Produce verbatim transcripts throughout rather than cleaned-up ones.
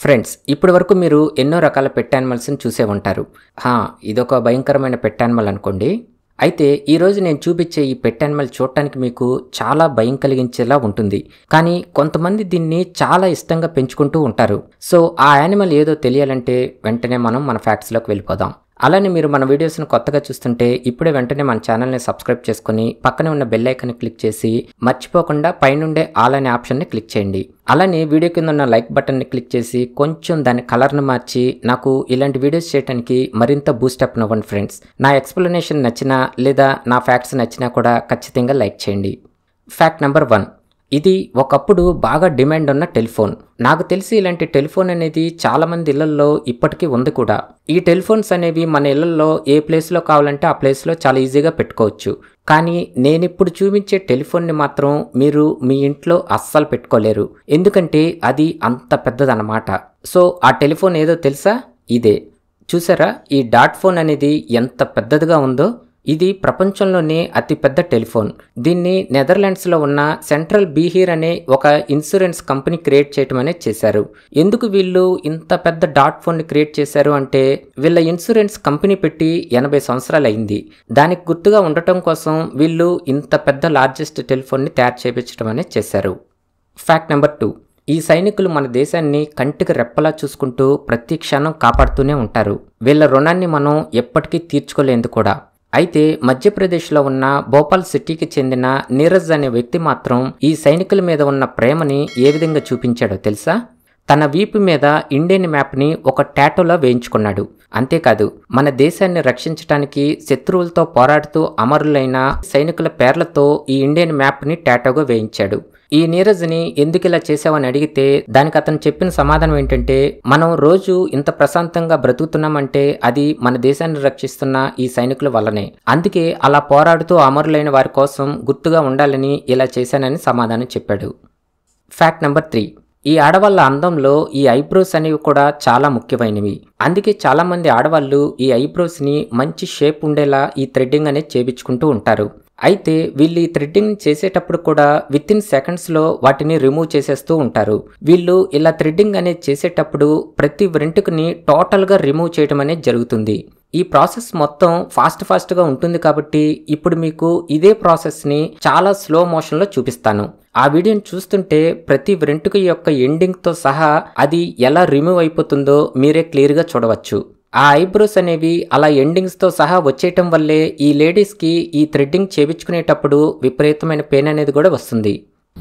Friends, ఇప్పటి వరకు మీరు ఎన్నో రకాల పెట్ యానిమల్స్ని చూసే ఉంటారు. హా, ఇదొక భయంకరమైన పెట్ యానిమల్ అనుకోండి. అయితే ఈరోజు నేను చూపించే ఈ పెట్ యానిమల్ చూడటానికి మీకు చాలా భయం కలిగించేలా ఉంటుంది. కానీ కొంతమంది దీన్ని చాలా ఇష్టంగా పెంచుకుంటూ ఉంటారు. సో ఆ యానిమల్ ఏదో తెలియాలంటే వెంటనే మనం మన ఫ్యాక్ట్స్లోకి వెళ్ళిపోదాం. అలానే మీరు మన వీడియోస్ని కొత్తగా చూస్తుంటే ఇప్పుడే వెంటనే మన ఛానల్ని సబ్స్క్రైబ్ చేసుకుని పక్కనే ఉన్న బెల్ ఐకాన్ని క్లిక్ చేసి మర్చిపోకుండా పైనుండే ఆల్ అనే ఆప్షన్ని క్లిక్ చేయండి. అలానే వీడియో కింద ఉన్న లైక్ బటన్ని క్లిక్ చేసి కొంచెం దాని కలర్ను మార్చి నాకు ఇలాంటి వీడియోస్ చేయడానికి మరింత బూస్టప్ అవ్వండి ఫ్రెండ్స్. నా ఎక్స్ప్లెనేషన్ నచ్చినా లేదా నా ఫ్యాక్ట్స్ నచ్చినా కూడా ఖచ్చితంగా లైక్ చేయండి. ఫ్యాక్ట్ నెంబర్ వన్, ఇది ఒకప్పుడు బాగా డిమాండ్ ఉన్న టెలిఫోన్. నాకు తెలిసి ఇలాంటి టెలిఫోన్ అనేది చాలా మంది ఇళ్లలో ఇప్పటికీ ఉంది కూడా. ఈ టెలిఫోన్స్ అనేవి మన ఇళ్లలో ఏ ప్లేస్లో కావాలంటే ఆ ప్లేస్లో చాలా ఈజీగా పెట్టుకోవచ్చు. కానీ నేను ఇప్పుడు చూపించే టెలిఫోన్ని మాత్రం మీరు మీ ఇంట్లో అస్సలు పెట్టుకోలేరు, ఎందుకంటే అది అంత పెద్దదన్నమాట. సో ఆ టెలిఫోన్ ఏదో తెలుసా? ఇదే చూసారా, ఈ డాట్ ఫోన్ అనేది ఎంత పెద్దదిగా ఉందో. ఇది ప్రపంచంలోనే అతిపెద్ద టెలిఫోన్. దీన్ని నెదర్లాండ్స్లో ఉన్న సెంట్రల్ బీహీర్ అనే ఒక ఇన్సూరెన్స్ కంపెనీ క్రియేట్ చేయటం అనేది చేశారు. ఎందుకు వీళ్ళు ఇంత పెద్ద డాట్ ఫోన్ని క్రియేట్ చేశారు అంటే, వీళ్ళ ఇన్సూరెన్స్ కంపెనీ పెట్టి ఎనభై సంవత్సరాలు అయింది. దానికి గుర్తుగా ఉండటం కోసం వీళ్ళు ఇంత పెద్ద లార్జెస్ట్ టెలిఫోన్ని తయారు చేయించడం అనేది చేశారు. ఫ్యాక్ట్ నెంబర్ టూ, ఈ సైనికులు మన దేశాన్ని కంటికి రెప్పలా చూసుకుంటూ ప్రతి క్షణం కాపాడుతూనే ఉంటారు. వీళ్ళ రుణాన్ని మనం ఎప్పటికీ తీర్చుకోలేదు కూడా. అయితే మధ్యప్రదేశ్లో ఉన్న భోపాల్ సిటీకి చెందిన నీరజ్ అనే వ్యక్తి మాత్రం ఈ సైనికుల మీద ఉన్న ప్రేమని ఏ విధంగా చూపించాడో తెలుసా? తన వీపు మీద ఇండియన్ మ్యాప్ని ఒక టాటోలా వేయించుకున్నాడు. అంతేకాదు, మన దేశాన్ని రక్షించడానికి శత్రువులతో పోరాడుతూ అమరులైన సైనికుల పేర్లతో ఈ ఇండియన్ మ్యాప్ని టాటోగా వేయించాడు. ఈ నీరజ్ని ఎందుకు ఇలా చేసావని అడిగితే దానికి అతను చెప్పిన సమాధానం ఏంటంటే, మనం రోజు ఇంత ప్రశాంతంగా బ్రతుకుతున్నామంటే అది మన దేశాన్ని రక్షిస్తున్న ఈ సైనికుల వల్లనే. అందుకే అలా పోరాడుతూ అమరులైన వారి కోసం గుర్తుగా ఉండాలని ఇలా చేశానని సమాధానం చెప్పాడు. ఫ్యాక్ట్ నెంబర్ త్రీ, ఈ ఆడవాళ్ళ అందంలో ఈ ఐబ్రోస్ అనేవి కూడా చాలా ముఖ్యమైనవి. అందుకే చాలా మంది ఆడవాళ్ళు ఈ ఐబ్రోస్ని మంచి షేప్ ఉండేలా ఈ థ్రెడ్డింగ్ అనేది చేయించుకుంటూ ఉంటారు. అయితే వీళ్ళు ఈ థ్రెడ్డింగ్ చేసేటప్పుడు కూడా విత్ ఇన్ సెకండ్స్లో వాటిని రిమూవ్ చేసేస్తూ ఉంటారు. వీళ్ళు ఇలా థ్రెడ్డింగ్ అనేది చేసేటప్పుడు ప్రతి వెంట్రుకని టోటల్గా రిమూవ్ చేయడం అనేది జరుగుతుంది. ఈ ప్రాసెస్ మొత్తం ఫాస్ట్ ఫాస్ట్గా ఉంటుంది కాబట్టి ఇప్పుడు మీకు ఇదే ప్రాసెస్ని చాలా స్లో మోషన్లో చూపిస్తాను. ఆ వీడియోని చూస్తుంటే ప్రతి వెంట్రుక యొక్క ఎండింగ్తో సహా అది ఎలా రిమూవ్ అయిపోతుందో మీరే క్లియర్గా చూడవచ్చు. ఆ ఐబ్రోస్ అనేవి అలా ఎండింగ్స్తో సహా వచ్చేయటం వల్లే ఈ లేడీస్కి ఈ థ్రెడ్డింగ్ చేయించుకునేటప్పుడు విపరీతమైన పెయిన్ అనేది కూడా వస్తుంది.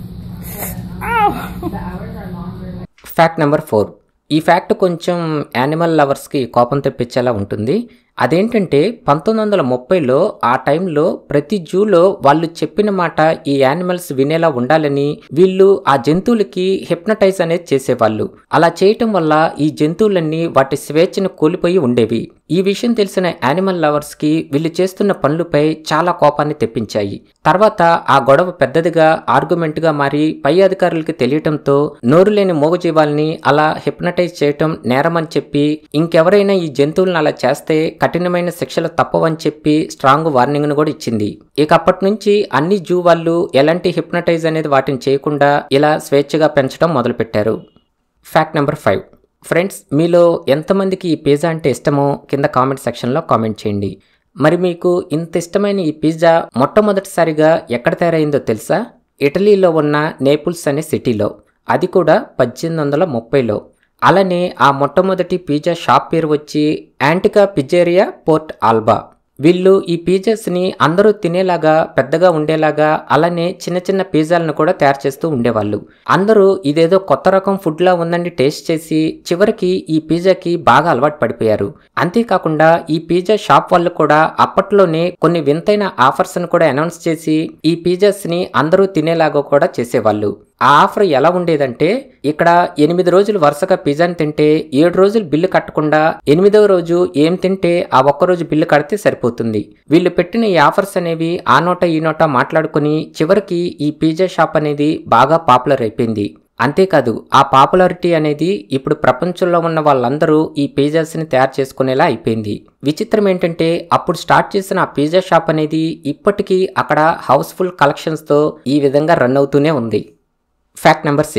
ఫ్యాక్ట్ నెంబర్ ఫోర్, ఈ ఫ్యాక్ట్ కొంచెం యానిమల్ లవర్స్కి కోపం తెప్పించేలా ఉంటుంది. అదేంటంటే పంతొమ్మిది వందల ముప్పైలో ఆ టైంలో ప్రతి జూలో వాళ్ళు చెప్పిన మాట ఈ యానిమల్స్ వినేలా ఉండాలని వీళ్ళు ఆ జంతువులకి హిప్నటైజ్ అనేది చేసేవాళ్ళు. అలా చేయటం వల్ల ఈ జంతువులన్నీ వాటి స్వేచ్ఛను కోల్పోయి ఉండేవి. ఈ విషయం తెలిసిన యానిమల్ లవర్స్కి వీళ్ళు చేస్తున్న పనులపై చాలా కోపాన్ని తెప్పించాయి. తర్వాత ఆ గొడవ పెద్దదిగా ఆర్గ్యుమెంట్గా మారి పై అధికారులకి తెలియటంతో నోరు లేని మూగజీవాల్ని అలా హిప్నటైజ్ చేయటం నేరమని చెప్పి ఇంకెవరైనా ఈ జంతువులను అలా చేస్తే కఠినమైన శిక్షలు తప్పవని చెప్పి స్ట్రాంగ్ వార్నింగ్ను కూడా ఇచ్చింది. ఇక అప్పటి నుంచి అన్ని జూ వాళ్ళు ఎలాంటి హిప్నటైజ్ అనేది వాటిని చేయకుండా ఇలా స్వేచ్ఛగా పెంచడం మొదలుపెట్టారు. ఫ్యాక్ట్ నెంబర్ ఫైవ్, ఫ్రెండ్స్, మీలో ఎంతమందికి ఈ పిజ్జా అంటే ఇష్టమో కింద కామెంట్ సెక్షన్లో కామెంట్ చేయండి. మరి మీకు ఇంత ఇష్టమైన ఈ పిజ్జా మొట్టమొదటిసారిగా ఎక్కడ తయారైందో తెలుసా? ఇటలీలో ఉన్న నేపుల్స్ అనే సిటీలో, అది కూడా పద్దెనిమిది వందల ముప్పైలో. అలానే ఆ మొట్టమొదటి పిజ్జా షాప్ పేరు వచ్చి యాంటికా పిజ్జేరియా పోర్ట్ ఆల్బా. వీళ్ళు ఈ పిజ్జాస్ని అందరూ తినేలాగా పెద్దగా ఉండేలాగా అలానే చిన్న చిన్న పిజ్జాలను కూడా తయారు చేస్తూ ఉండేవాళ్ళు. అందరూ ఇదేదో కొత్త రకం ఫుడ్లా ఉందని టేస్ట్ చేసి చివరికి ఈ పిజ్జాకి బాగా అలవాటు పడిపోయారు. అంతేకాకుండా ఈ పిజ్జా షాప్ వాళ్ళు కూడా అప్పట్లోనే కొన్ని వింతైన ఆఫర్స్ని కూడా అనౌన్స్ చేసి ఈ పిజ్జాస్ని అందరూ తినేలాగా కూడా చేసేవాళ్ళు. ఆ ఆఫర్ ఎలా ఉండేదంటే, ఇక్కడ ఎనిమిది రోజులు వరుసగా పిజ్జాని తింటే ఏడు రోజులు బిల్లు కట్టకుండా ఎనిమిదవ రోజు ఏం తింటే ఆ ఒక్కరోజు బిల్లు కడితే సరిపోతుంది. వీళ్ళు పెట్టిన ఈ ఆఫర్స్ అనేవి ఆ నోట ఈ నోట మాట్లాడుకుని చివరికి ఈ పిజ్జా షాప్ అనేది బాగా పాపులర్ అయిపోయింది. అంతేకాదు, ఆ పాపులారిటీ అనేది ఇప్పుడు ప్రపంచంలో ఉన్న వాళ్ళందరూ ఈ పిజ్జాస్ని తయారు చేసుకునేలా అయిపోయింది. విచిత్రం ఏంటంటే అప్పుడు స్టార్ట్ చేసిన ఆ పిజ్జా షాప్ అనేది ఇప్పటికీ అక్కడ హౌస్ఫుల్ కలెక్షన్స్తో ఈ విధంగా రన్ అవుతూనే ఉంది. ఫ్యాక్ట్ నెంబర్ సిక్స్,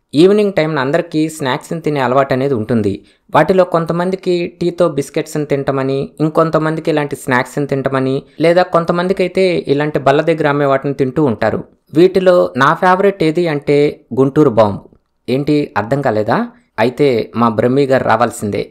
ఈవినింగ్ టైంన అందరికీ స్నాక్స్ని తినే అలవాటు అనేది ఉంటుంది. వాటిలో కొంతమందికి టీతో బిస్కెట్స్ని తింటామని, ఇంకొంతమందికి ఇలాంటి స్నాక్స్ని తింటామని, లేదా కొంతమందికి అయితే ఇలాంటి బల్ల దగ్గర అమ్మే వాటిని తింటూ ఉంటారు. వీటిలో నా ఫేవరెట్ ఏది అంటే గుంటూరు బాంబు. ఏంటి అర్థం కాలేదా? అయితే మా బ్రహ్మి గారు రావాల్సిందే.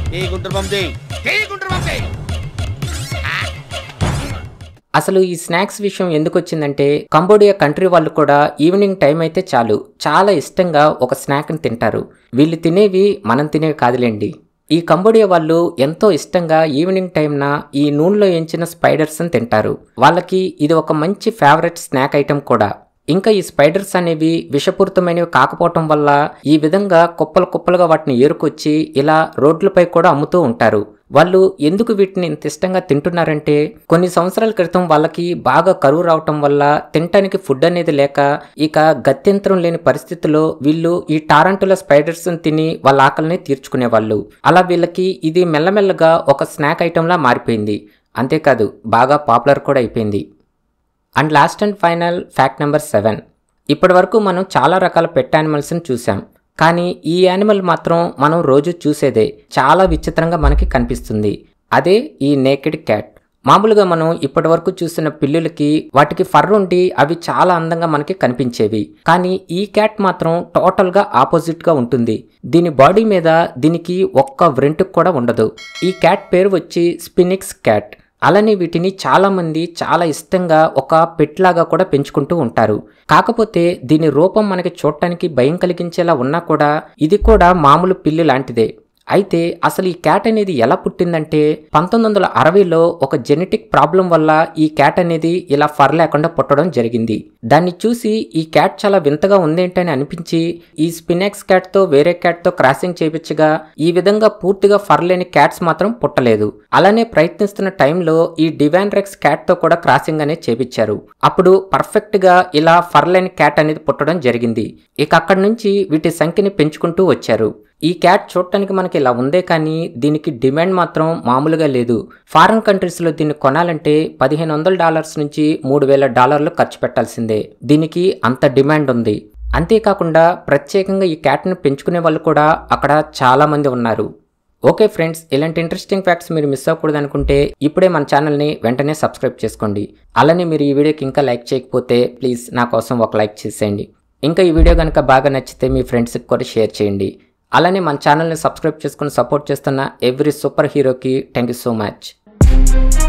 అసలు ఈ స్నాక్స్ విషయం ఎందుకు వచ్చిందంటే, కంబోడియా కంట్రీ వాళ్ళు కూడా ఈవినింగ్ టైం అయితే చాలు చాలా ఇష్టంగా ఒక స్నాక్ని తింటారు. వీళ్ళు తినేవి మనం తినేవి కాదులేండి. ఈ కంబోడియా వాళ్ళు ఎంతో ఇష్టంగా ఈవినింగ్ టైంన ఈ నూనెలో ఎంచిన స్పైడర్స్ని తింటారు. వాళ్ళకి ఇది ఒక మంచి ఫేవరెట్ స్నాక్ ఐటెం కూడా. ఇంకా ఈ స్పైడర్స్ అనేవి విషపూరితమైనవి కాకపోవటం వల్ల ఈ విధంగా కుప్పలు కుప్పలుగా వాటిని ఏరుకొచ్చి ఇలా రోడ్లపై కూడా అమ్ముతూ ఉంటారు. వాళ్ళు ఎందుకు వీటిని ఇంత ఇష్టంగా తింటున్నారంటే, కొన్ని సంవత్సరాల క్రితం వాళ్ళకి బాగా కరువు రావటం వల్ల తినటానికి ఫుడ్ అనేది లేక ఇక గత్యంతరం లేని పరిస్థితుల్లో వీళ్ళు ఈ టారంటుల స్పైడర్స్ని తిని వాళ్ళ ఆకలిని తీర్చుకునేవాళ్ళు. అలా వీళ్ళకి ఇది మెల్లమెల్లగా ఒక స్నాక్ ఐటెంలా మారిపోయింది. అంతేకాదు బాగా పాపులర్ కూడా అయిపోయింది. And last and final fact number seven. ఇప్పటి వరకు మనం చాలా రకాల పెట్ యానిమల్స్ని చూసాం. కానీ ఈ యానిమల్ మాత్రం మనం రోజు చూసేదే, చాలా విచిత్రంగా మనకి కనిపిస్తుంది. అదే ఈ నేకెడ్ క్యాట్. మామూలుగా మనం ఇప్పటి వరకు చూసిన పిల్లులకి వాటికి ఫర్ ఉండి అవి చాలా అందంగా మనకి కనిపించేవి. కానీ ఈ క్యాట్ మాత్రం టోటల్గా ఆపోజిట్గా ఉంటుంది. దీని బాడీ మీద దీనికి ఒక్క వ్రెంటుకు కూడా ఉండదు. ఈ క్యాట్ పేరు వచ్చి స్పినిక్స్ క్యాట్. అలానే వీటిని చాలామంది చాలా ఇష్టంగా ఒక పెట్ లాగా కూడా పెంచుకుంటూ ఉంటారు. కాకపోతే దీని రూపం మనకి చూడటానికి భయం కలిగించేలా ఉన్నా కూడా ఇది కూడా మామూలు పిల్లి లాంటిదే. అయితే అసలు ఈ క్యాట్ అనేది ఎలా పుట్టిందంటే, పంతొమ్మిది వందల అరవైలో ఒక జెనెటిక్ ప్రాబ్లం వల్ల ఈ క్యాట్ అనేది ఇలా ఫర్ లేకుండా పుట్టడం జరిగింది. దాన్ని చూసి ఈ క్యాట్ చాలా వింతగా ఉందేంటని అనిపించి ఈ స్పినెక్స్ క్యాట్తో వేరే క్యాట్తో క్రాసింగ్ చేయించగా ఈ విధంగా పూర్తిగా ఫర్ లేని క్యాట్స్ మాత్రం పుట్టలేదు. అలానే ప్రయత్నిస్తున్న టైంలో ఈ డివైన్ రెక్స్ క్యాట్తో కూడా క్రాసింగ్ అనేది చేపించారు. అప్పుడు పర్ఫెక్ట్గా ఇలా ఫర్ లేని క్యాట్ అనేది పుట్టడం జరిగింది. ఇక అక్కడి నుంచి వీటి సంఖ్యని పెంచుకుంటూ వచ్చారు. ఈ క్యాట్ చూడటానికి మనకి ఇలా ఉందే కానీ దీనికి డిమాండ్ మాత్రం మామూలుగా లేదు. ఫారిన్ కంట్రీస్లో దీన్ని కొనాలంటే పదిహేను వందల డాలర్స్ నుంచి మూడు వేల డాలర్లు ఖర్చు పెట్టాల్సిందే. దీనికి అంత డిమాండ్ ఉంది. అంతేకాకుండా ప్రత్యేకంగా ఈ క్యాట్ని పెంచుకునే వాళ్ళు కూడా అక్కడ చాలా మంది ఉన్నారు. ఓకే ఫ్రెండ్స్, ఇలాంటి ఇంట్రెస్టింగ్ ఫ్యాక్ట్స్ మీరు మిస్ అవ్వకూడదు అనుకుంటే ఇప్పుడే మన ఛానల్ని వెంటనే సబ్స్క్రైబ్ చేసుకోండి. అలానే మీరు ఈ వీడియోకి ఇంకా లైక్ చేయకపోతే ప్లీజ్ నా కోసం ఒక లైక్ చేసేయండి. ఇంకా ఈ వీడియో కనుక బాగా నచ్చితే మీ ఫ్రెండ్స్కి కూడా షేర్ చేయండి. అలానే మన ఛానల్ని సబ్స్క్రైబ్ చేసుకుని సపోర్ట్ చేస్తున్న ఎవ్రీ సూపర్ హీరోకి థ్యాంక్ యూ సో మచ్.